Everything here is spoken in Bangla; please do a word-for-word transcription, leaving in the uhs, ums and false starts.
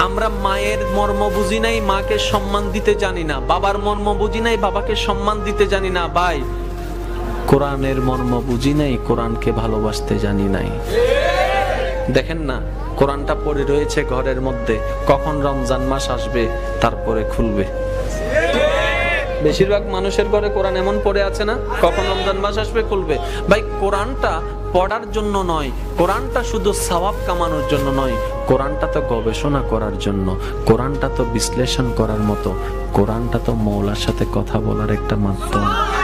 আমরা মায়ের মর্ম বুঝি নাই, মাকে সম্মান দিতে জানি না। বাবার মর্ম বুঝি নাই, বাবাকে সম্মান দিতে জানি না। ভাই, কোরআনের মর্ম বুঝি নাই, কোরআনকে ভালোবাসতে জানি নাই। দেখেন না, কোরআনটা পড়ে রয়েছে ঘরের মধ্যে, কখন রমজান মাস আসবে তারপরে খুলবে। বেশিরভাগ মানুষের ঘরে কোরআন এমন পড়ে আছে না, কখন রমজান মাস আসবে খুলবে। ভাই, কোরআনটা পড়ার জন্য নয়, কোরআনটা শুধু সওয়াব কামানোর জন্য নয়, কোরআনটা তো গবেষণা করার জন্য, কোরআনটা তো বিশ্লেষণ করার মতো, কোরআনটা তো মওলার সাথে কথা বলার একটা মাধ্যম।